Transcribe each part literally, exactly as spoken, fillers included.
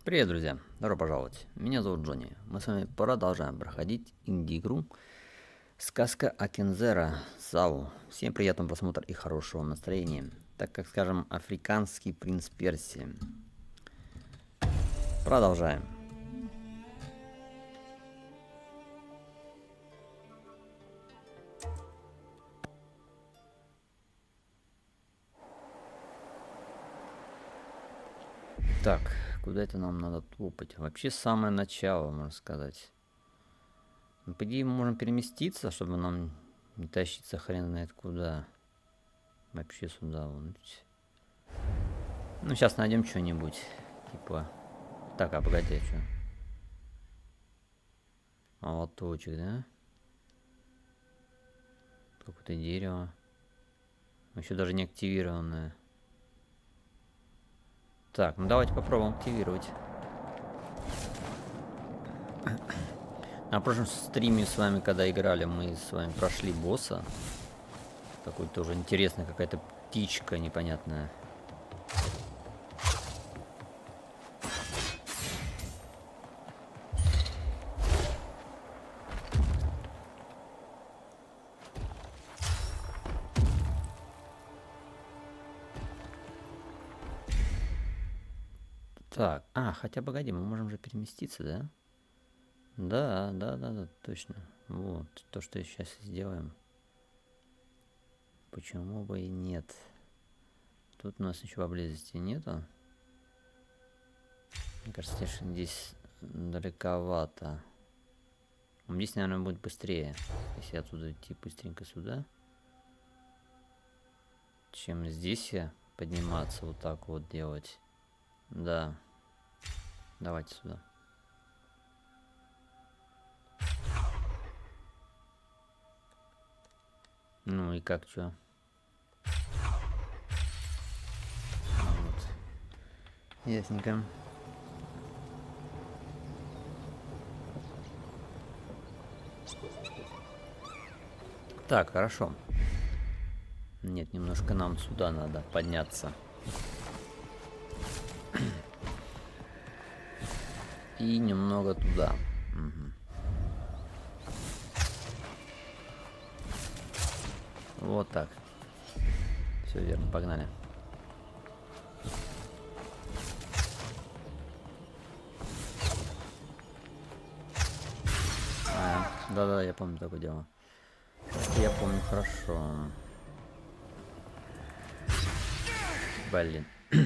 Привет, друзья! Добро пожаловать! Меня зовут Джонни. Мы с вами продолжаем проходить инди-игру «Сказка о Кензера Сау». Всем приятного просмотра и хорошего настроения. Так как, скажем, африканский принц Персии. Продолжаем. Так, куда это нам надо топать? Вообще самое начало, можно сказать. Ну, по идее, мы можем переместиться, чтобы нам не тащиться хрен знает куда. Вообще сюда вон. Ну, сейчас найдем что-нибудь. Типа... Так, а погоди, а что? Молоточек, да? Какое-то дерево. Еще даже не активированное. Так, ну давайте попробуем активировать. На прошлом стриме с вами, когда играли, мы с вами прошли босса. Такой тоже интересная какая-то птичка непонятная. Так, а, хотя погоди, мы можем же переместиться, да? Да, да, да, да, точно. Вот, то, что сейчас сделаем. Почему бы и нет? Тут у нас ничего поблизости нету. Мне кажется, здесь далековато. Здесь, наверное, будет быстрее, если оттуда идти быстренько сюда, чем здесь я подниматься, вот так вот делать. Да. Давайте сюда. Ну и как, чё? Вот. Ясненько. Так, хорошо. Нет, немножко нам сюда надо подняться. И немного туда. Угу. Вот так. Все верно, погнали. А, да-да, я помню такое дело. Я помню хорошо. Блин.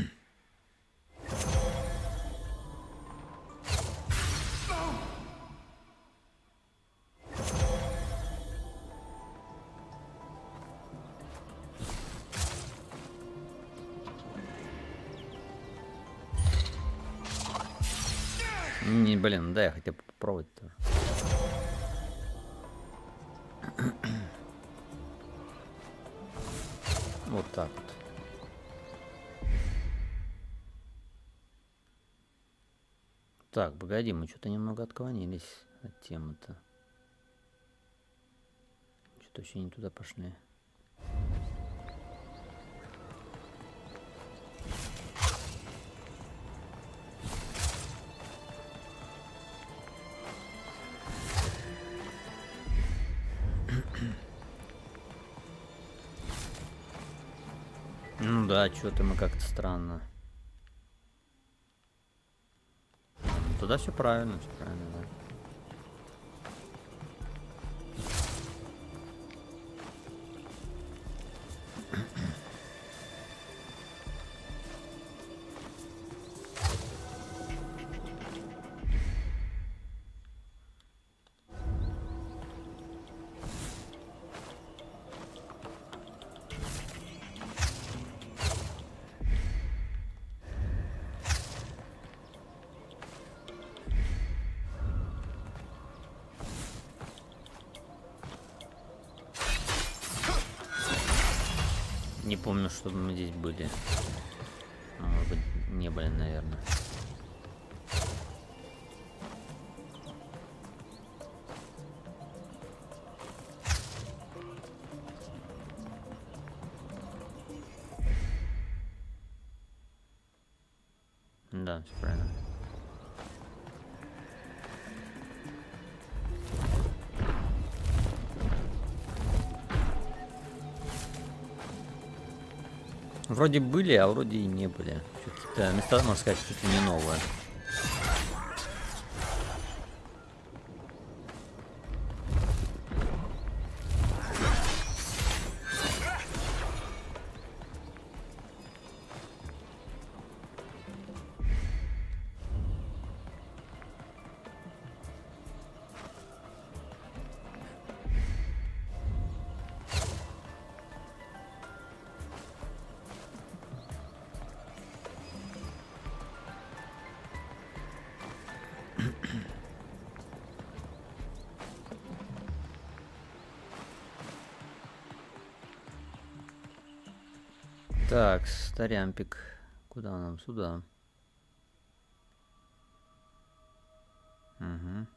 Не, блин, да, я хотел попробовать тоже. Вот так вот. Так, погоди, мы что-то немного отклонились от темы-то. Что-то вообще не туда пошли. Ну да, что-то мы как-то странно. Туда все правильно, все правильно, да. Не помню, чтобы мы здесь были. А, может быть, не были, наверное. Да, все правильно. Вроде были, а вроде и не были. Какие-то места, можно сказать, чуть ли не новые. Так, старямпик. Куда нам? Сюда. Угу.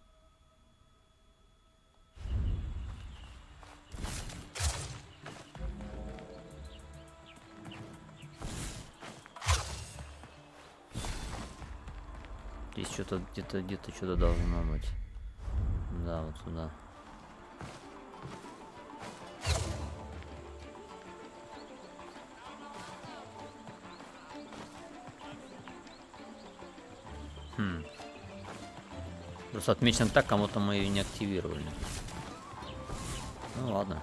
Здесь что-то где-то где-то что-то должно быть. Да, вот сюда. Хм. Просто отмечено так, кому-то мы ее не активировали. Ну ладно.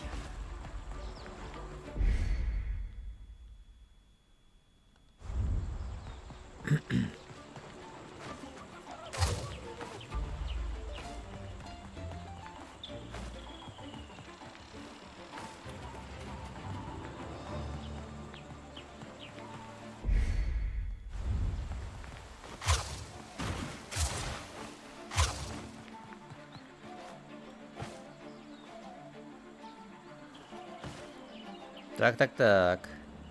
Так, так, так.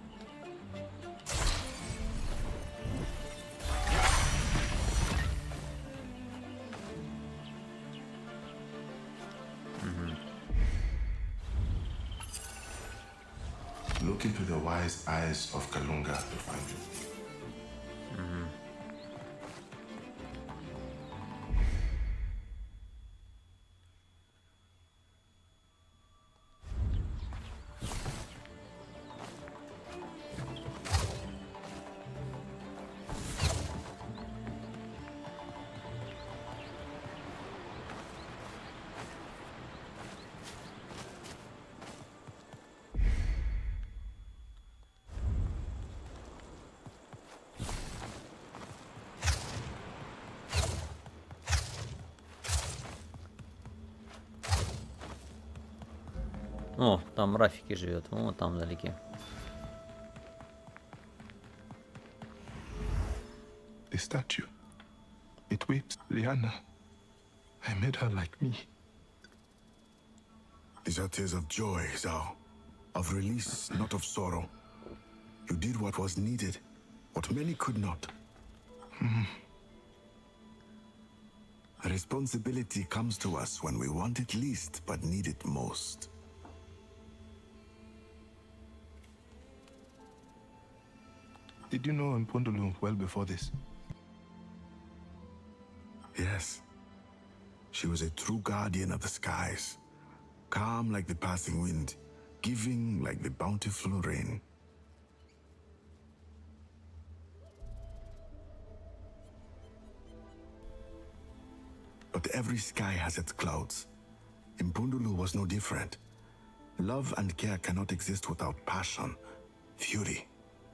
Look into the wise eyes of Kalunga to find you. Mm-hmm. О, там Рафики живет, вон там вдалеке. The statue. It weeps, Liana. I made her like me. These are tears of joy, Zhao. Of release, not of sorrow. You did what was needed, what many could not. Mm. A responsibility comes to us when we want it least, but need it most. Did you know Mpundulu well before this? Yes. She was a true guardian of the skies. Calm like the passing wind, giving like the bountiful rain. But every sky has its clouds. Mpundulu was no different. Love and care cannot exist without passion, fury.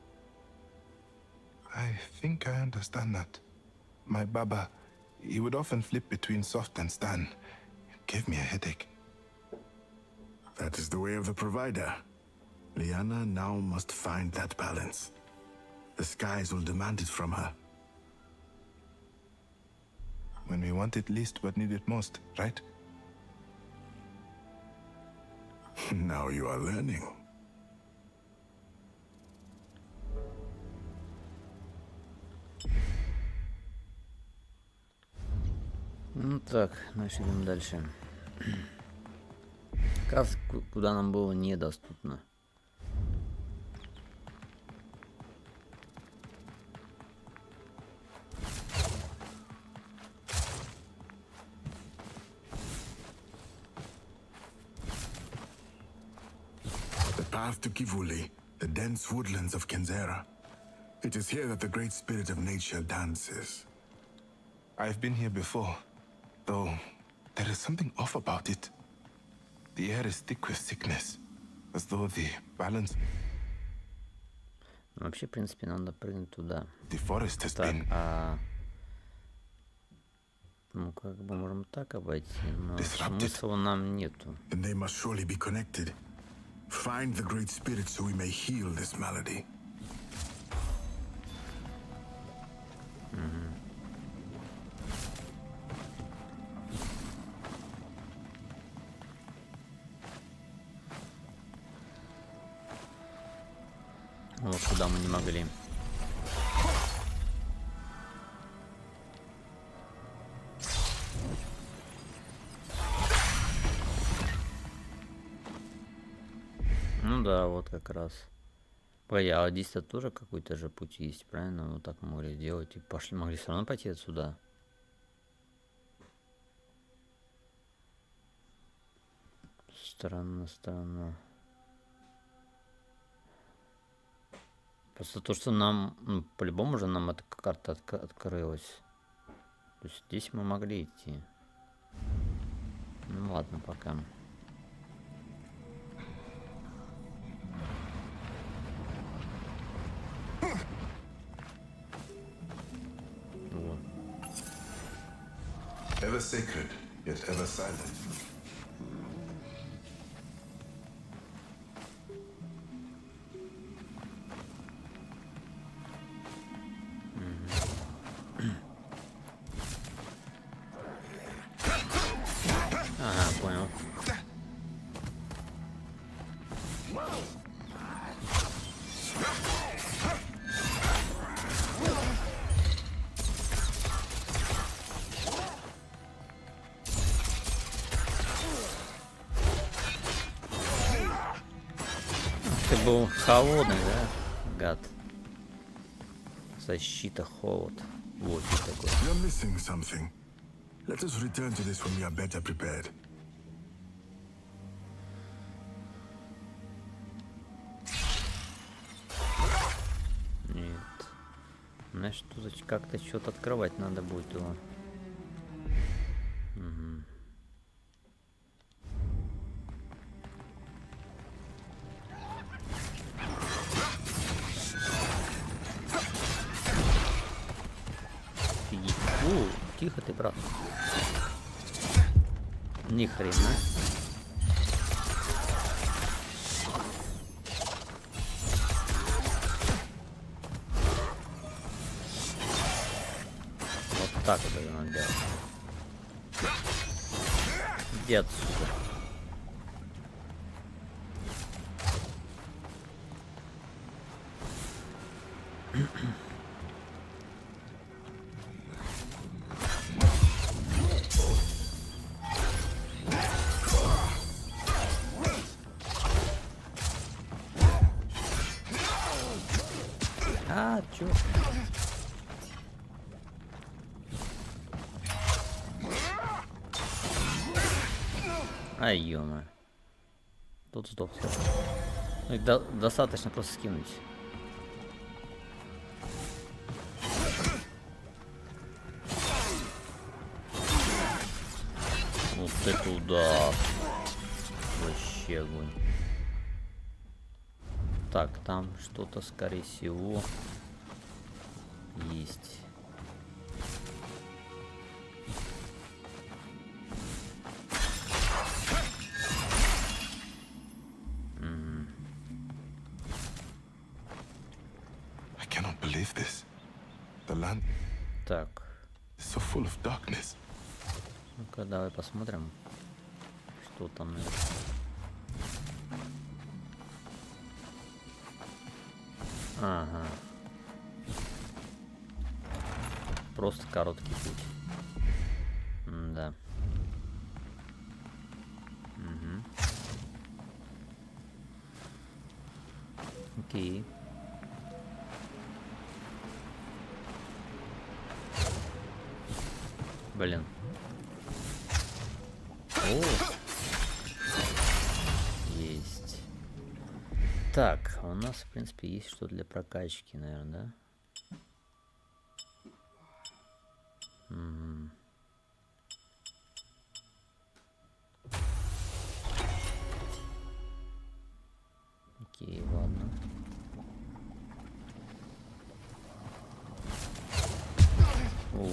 I think I understand that. My Baba, he would often flip between soft and stern. It gave me a headache. That is the way of the provider. Liana now must find that balance. The skies will demand it from her. When we want it least but need it most, right? Now you are learning. Ну так, значит идем дальше. Как раз куда нам было недоступно. The path to Kivuli the dense woodlands of Kenzera. It is here that the great spirit of nature dances. I've been here before, though there is something off about it. The air is thick with sickness, as though the balance... Вообще, в принципе, надо прыгнуть туда. The forest has Так, been а... Ну, как бы можем так обойти, но disrupted. смысла нам нету. Then they must surely be connected. Find the great spirit so we may heal this malady. Вот куда мы не могли. Ну да, вот как раз. Погоди, а здесь-то тоже какой-то же путь есть, правильно? Вот так мы могли делать и пошли, могли все равно пойти отсюда. Странно, странно. Просто то, что нам, ну, по-любому же нам эта карта отк открылась. То есть здесь мы могли идти. Ну ладно, пока. Вот. ever sacred, yet ever silent. Ага, понял. Ты был холодный, да, гад? Защита, холод. Вот и такой. You're missing something. Let us return to this when we are better prepared. Нет. Знаешь, тут как-то что-то открывать надо будет его. Угу. О, тихо ты, брат. Ни хрена. Вот так вот это надо делать. Иди отсюда. А, чё? Ай, ё-моё. Тут сдох. Ну, их до достаточно просто скинуть. Вот это удар. Вообще огонь. Так, там что-то, скорее всего, есть. Mm. I cannot believe this. The land Так, is so full of darkness. ну-ка, давай посмотрим, что там. Ага. Просто короткий путь. М-да. Угу. Окей. Блин. О! Есть. Так, у нас, в принципе, есть что для прокачки, наверное, да? Угу. Окей, ладно. О.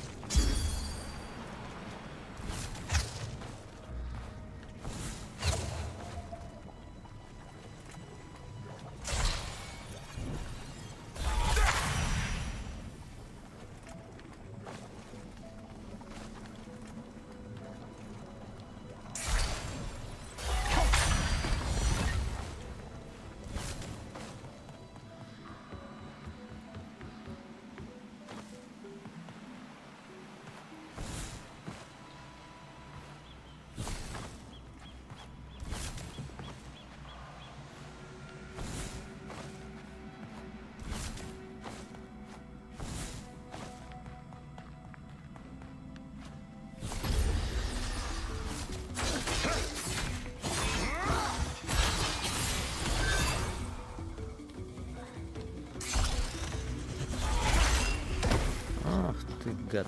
Ах ты гад.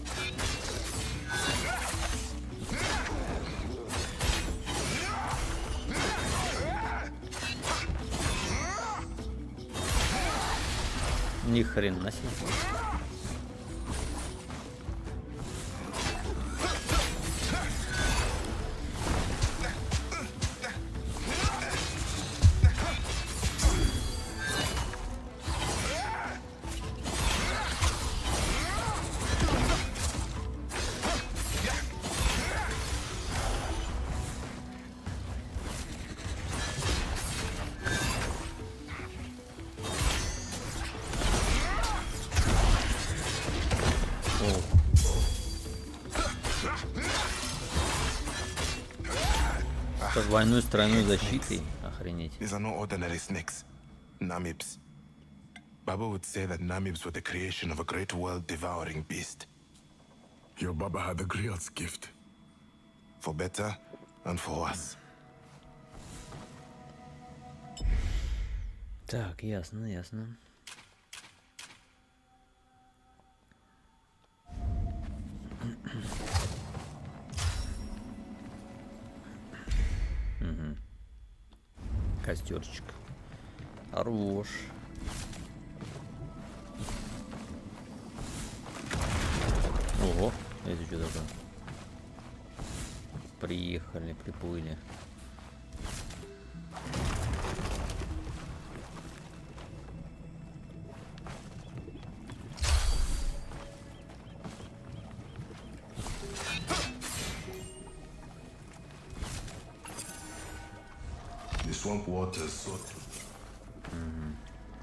Ни хрена себе. С двойной тройной защитой, охренеть. These are no ordinary snakes. Namibs. Baba would say that Namibs were the creation of a great world-devouring beast. Your Baba had the griot's gift. For better and for worse. Так, ясно, ясно. Угу. Костерчик. Хорош. Ого, это что такое? Приехали, приплыли. Swamp water so. Mm-hmm.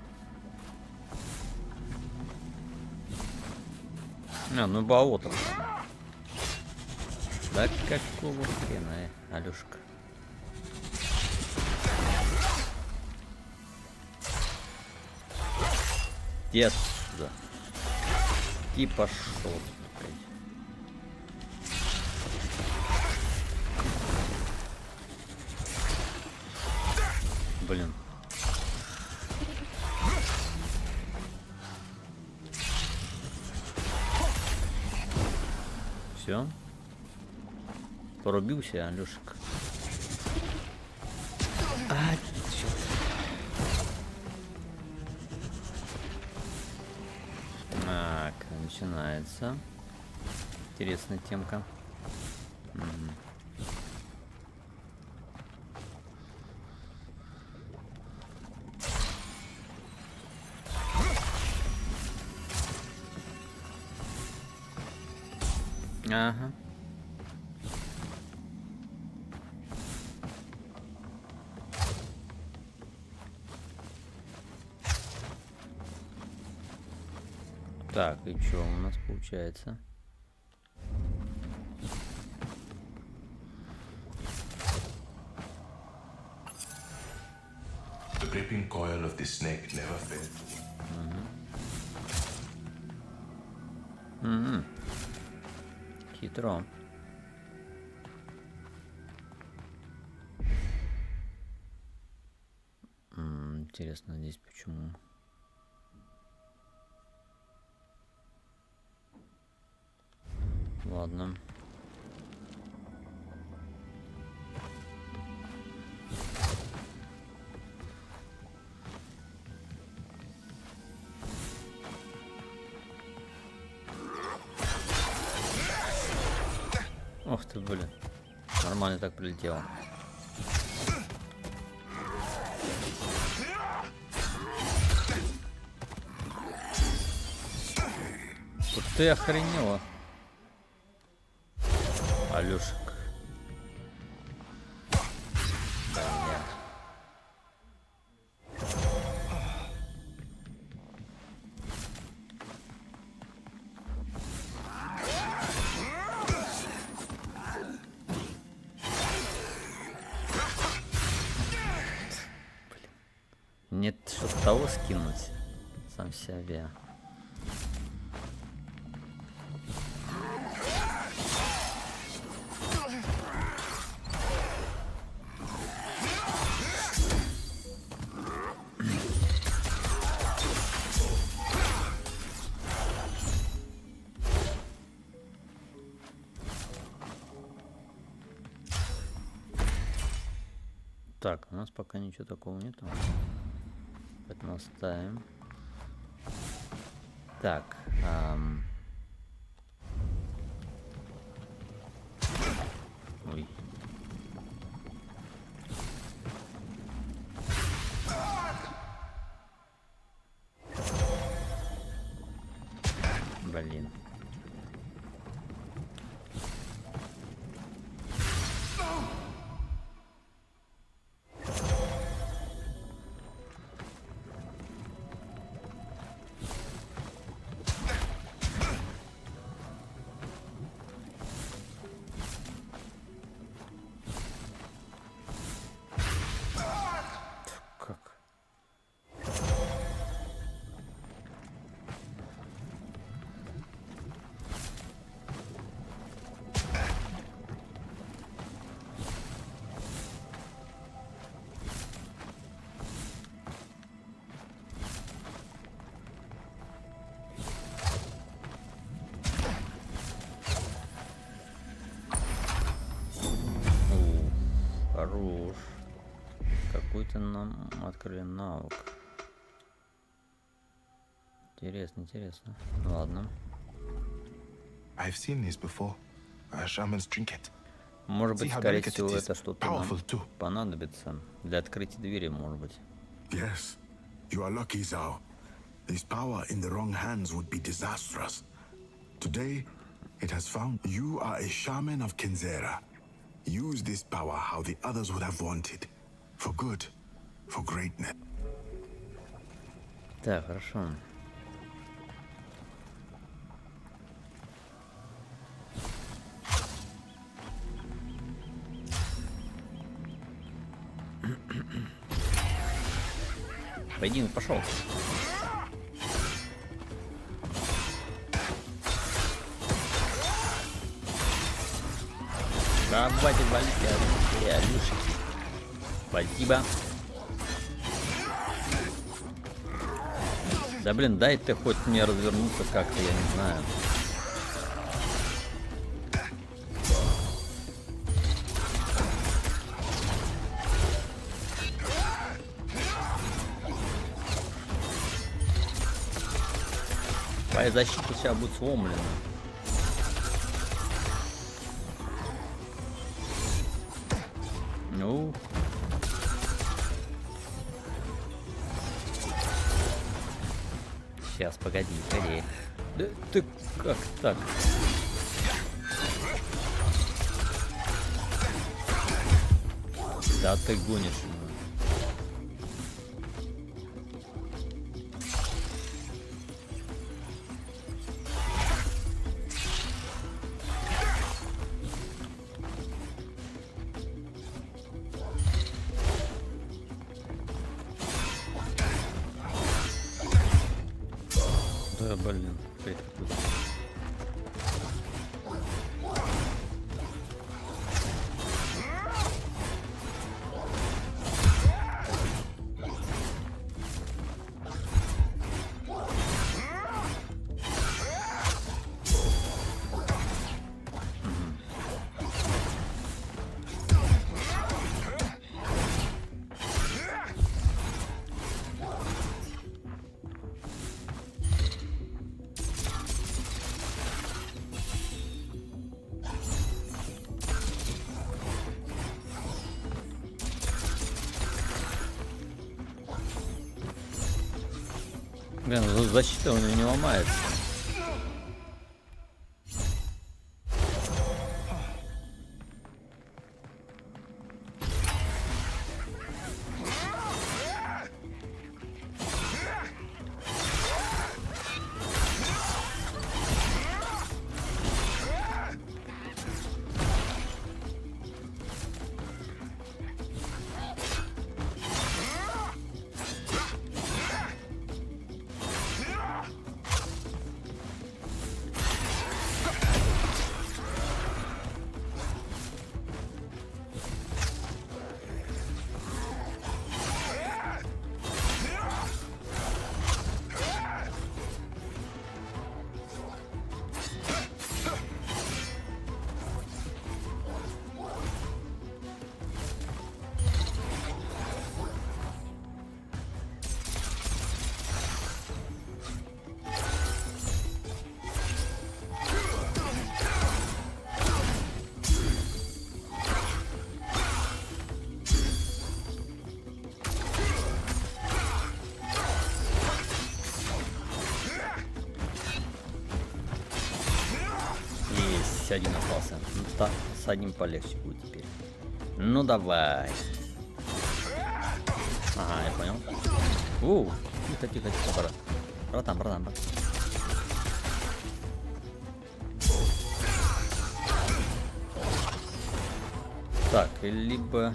А, ну болото. Да какого хрена, э, Алёшка? Иди отсюда. И пошел. Блин. Все. Порубился, Алёшек. А, черт. Так, начинается. Интересная темка. Угу. Ага. Так, и что у нас получается? The gripping coil of the snake never failed. Угу. Угу. Хитро. Интересно здесь почему. Ладно. Ох ты, блин. Нормально так прилетело. Тут ты охренела. Алёшек. Бля. Нет, что того скинуть. Сам себя. Так, у нас пока ничего такого нету. Поэтому оставим. Так. Эм... Ой. Блин. Хорош. Какой-то нам открыли навык. Интересно, интересно. Ладно. I've seen this before. A shaman's trinket. Может быть, See how скорее delicate всего, it is. это что-то Powerful нам too. понадобится для открытия двери, может быть. Yes, you are lucky, Zhao. This power in the wrong hands would be disastrous. Today, it has found you are a shaman of Kinzera. Use this power how the others would have wanted. For good, for greatness. Так, хорошо. Поединок пошел. Давайте, валите, Алюшки. Спасибо. Да блин, дай ты хоть мне развернуться как-то, я не знаю. Твоя защита сейчас будет сломлена. Ну. Сейчас, погоди, погоди. Да ты как так? Да ты гонишь. Да, блин, опять какой-то. Блин, защита у него не ломается. Один остался. Ну, та, с одним полегче будет теперь. Ну давай. Ага, я понял. У, тихо, тихо, тихо, брат. Братан, братан, брат. Так, либо...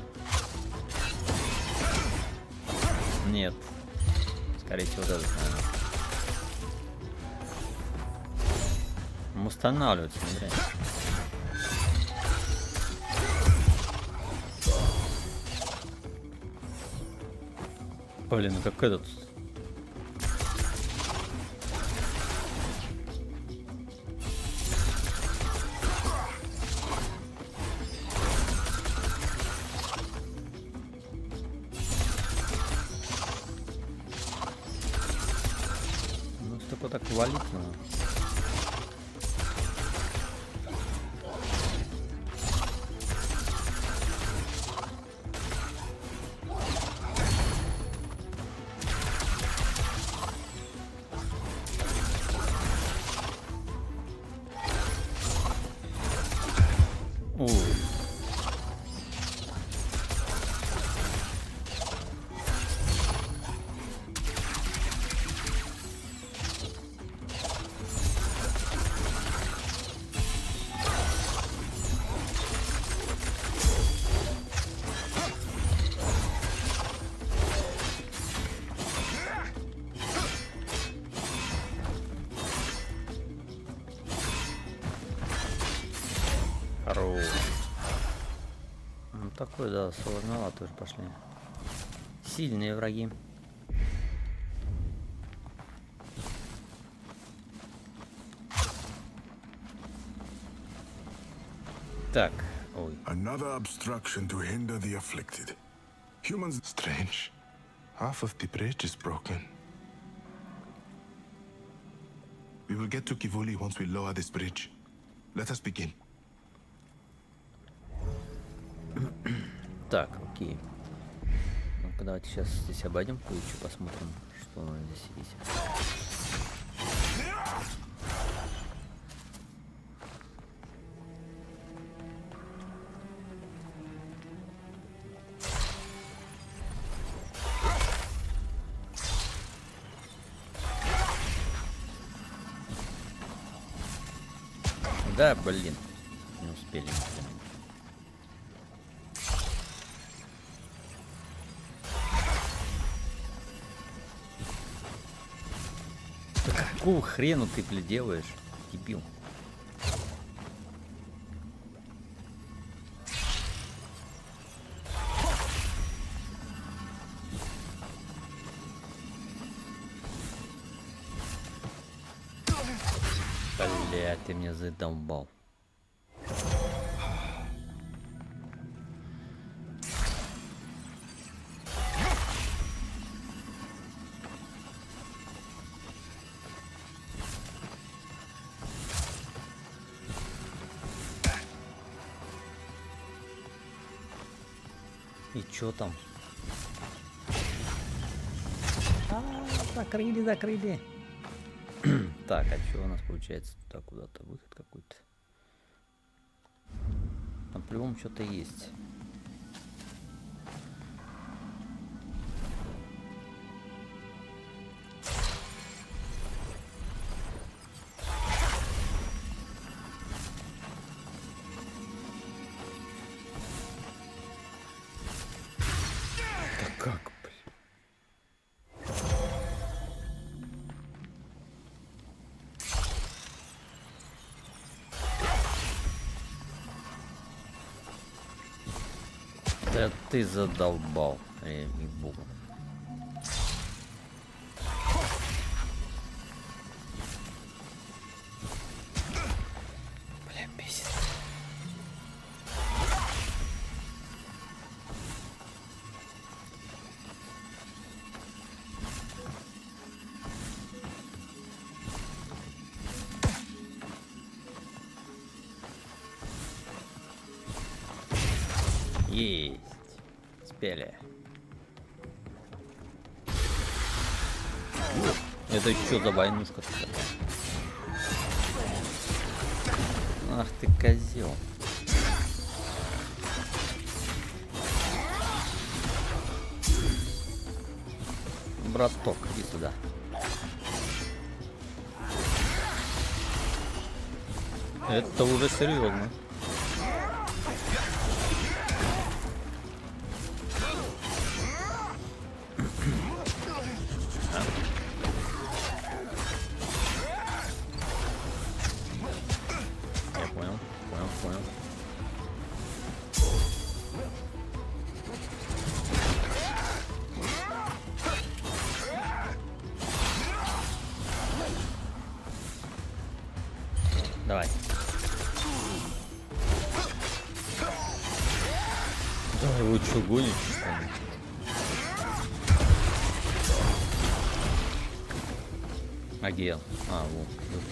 Нет. Скорее всего, вот этот, наверное. Устанавливается, смотри. Блин, ну как этот. Ну, столько так валить надо. Ну, такой, да, сложновато уже пошли. Сильные враги. Так, ой. Another obstruction to hinder the afflicted. Humans. Strange. Half of the bridge is broken. We will get to Kivuli once we lower this bridge. Let us begin. Так, окей. Ну-ка, давайте сейчас здесь обойдем кое-что, посмотрим, что у нас здесь есть. Да, блин, не успели. Какого хрена ты, блин, делаешь, дебил? Бля, ты меня задолбал. И чё там? А-а-а. Закрыли, закрыли. Так, а что у нас получается? Туда куда-то выход какой-то. Там по-любому что-то есть. Да как, блин? Да ты задолбал, ей-богу. Бля, бесит. Есть. Спели. Это что за войнушка такая? Ах ты козел. Браток, иди сюда. Это уже серьезно. Давай. Да, вы что, гоните, что ли? А где он? А, вот.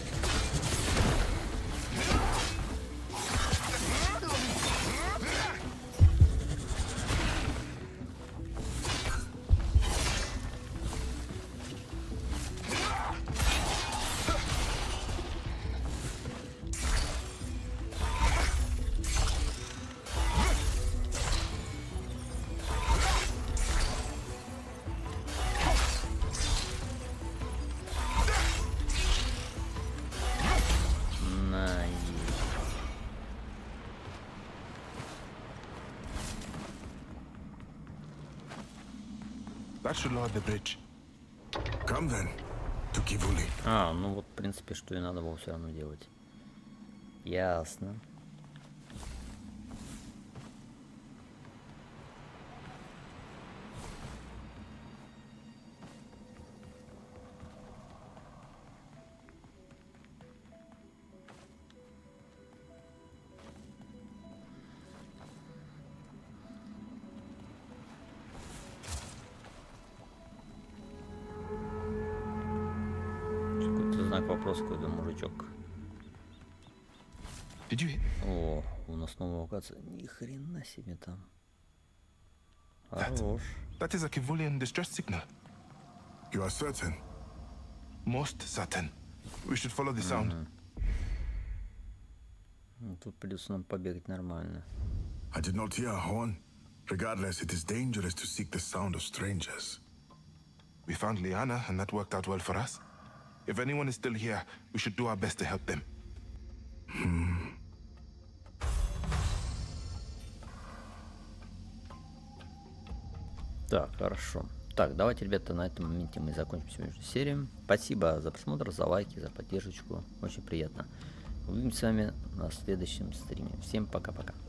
That should lower the bridge. Come then, to Kivuli. А, ну вот, в принципе, что и надо было все равно делать. Ясно. Знак вопроса, какой-то мужичок. Did you hit? О, у нас новая локация. Ни хрена себе там. That, Хорош. that is a Kivulian distress signal. You are certain? Most certain. We should follow the sound. Ну, тут придется нам побегать нормально. I did not hear a horn. Regardless, it is dangerous to seek the sound of strangers. We found Liana, and that worked out well for us. If anyone is still here, we should do our best to help them. Hmm. Так, хорошо. Так, давайте, ребята, на этом моменте мы закончим сегодняшнюю серию. Спасибо за просмотр, за лайки, за поддержку. Очень приятно. Увидимся с вами на следующем стриме. Всем пока-пока.